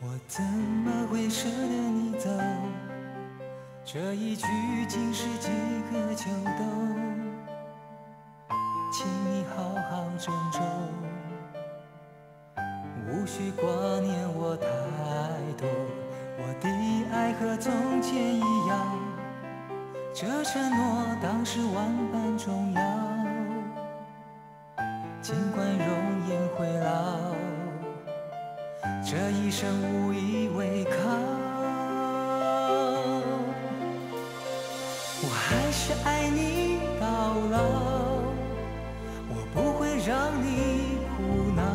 我怎么会舍得你走？这一句竟是几个秋冬，请你好好珍重，无需挂念我太多。我的爱和从前一样，这承诺当时万般重要。尽管容颜会老，这一生无以为靠。我还是爱你到老，我不会让你苦恼。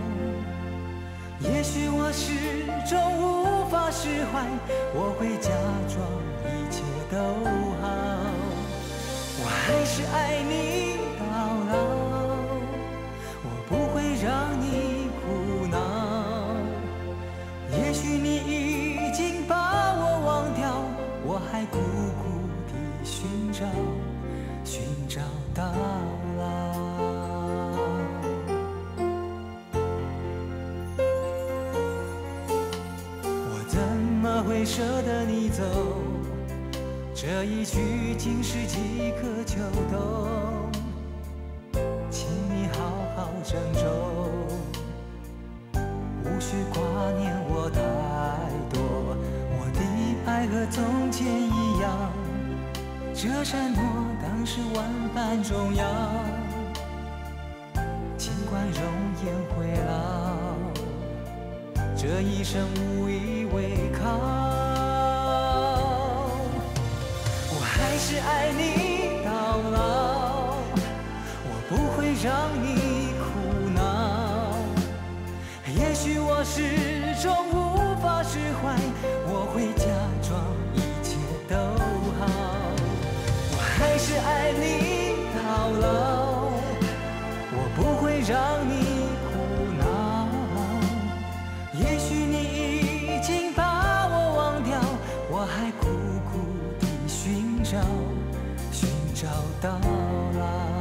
也许我始终无法释怀，我会假装一切都好。我还是爱你到老，我不会让你苦恼。也许你已经把我忘掉，我还苦苦地寻找，寻找到老。我怎么会舍得你走？这一句竟是几个秋冬，请你好好珍重，无需挂念我太多。我的爱和从前一样，这承诺当时万般重要。尽管容颜会老，这一生无以为靠。我还是爱你到老，我不会让你苦恼。也许我始终无法释怀，我会假装一切都好。我还是爱你到老，我不会让你苦恼。也许你已经把我忘掉，我还苦苦地寻找，寻找到老。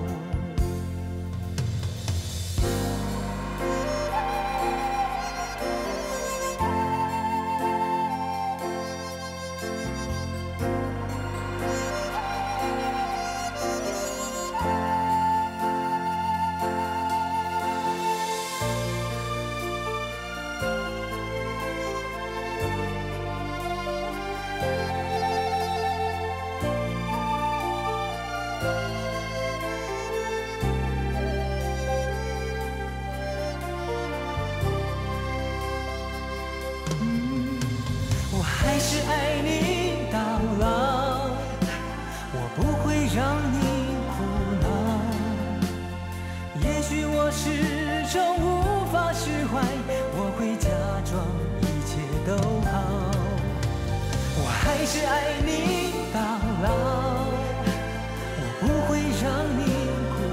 我还是爱你到老，我不会让你苦恼。也许我始终无法释怀，我会假装一切都好。我还是爱你到老，我不会让你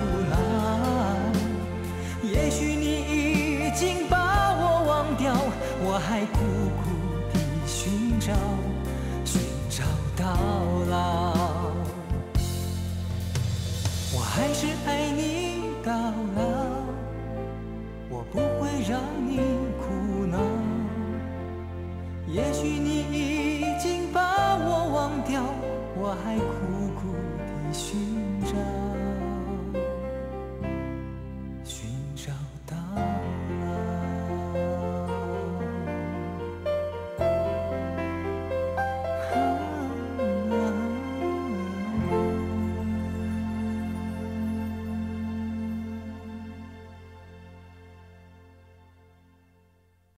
苦恼。也许你已经把我忘掉，我还苦苦地寻找，寻找到老。我还是爱你到老，我不会让你